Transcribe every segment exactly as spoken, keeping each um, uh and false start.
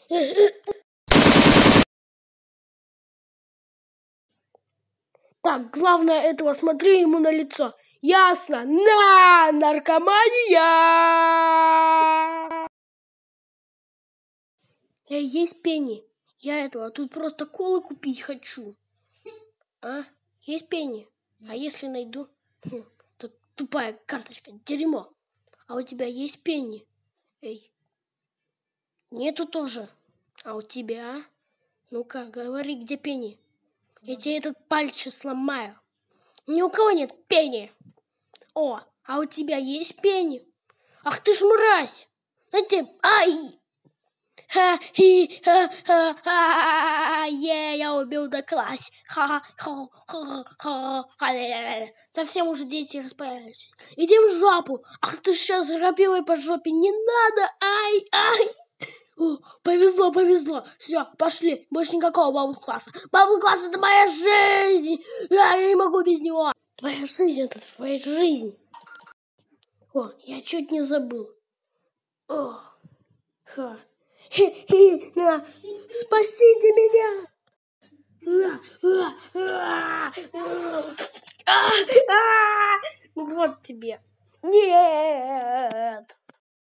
Так, главное этого, смотри ему на лицо. Ясно? На, наркомания! Эй, есть пенни? Я этого, тут просто колы купить хочу. А? Есть пенни? А если найду? Хм, тупая карточка, дерьмо. А у тебя есть пенни? Эй. Нету тоже. А у тебя? Ну-ка, говори, где пенни? Я тебе этот пальчик сломаю. Ни у кого нет пенни. О, а у тебя есть пенни? Ах ты ж мразь! Знаете, ай! Ха-хи-ха-ха-ха! Е, я убил Докласс. Ха-ха-ха-ха-ха! Совсем уже дети расправились. Иди в жопу! Ах ты сейчас грабилой по жопе! Не надо! Ай, ай! О, повезло, повезло. Все, пошли. Больше никакого бабл-класса. Бабл-класс — это моя жизнь. Я не могу без него. Твоя жизнь — это твоя жизнь. О, я чуть не забыл. О, ха. Хи-хи, на. Спасите меня. Вот тебе. Нет.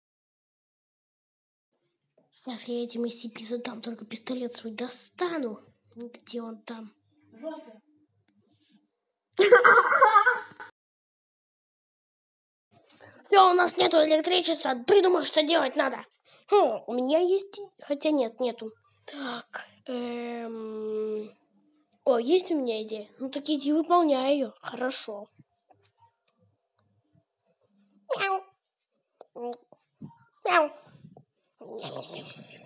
Сейчас я этим эс си пи задам, только пистолет свой достану. Где он там? Все, у нас нету электричества. Придумай, что делать надо. Хм, у меня есть... Хотя нет, нету. Так. Эм... О, есть у меня идея. Ну так иди выполняй ее. Хорошо. Мяу. Мяу.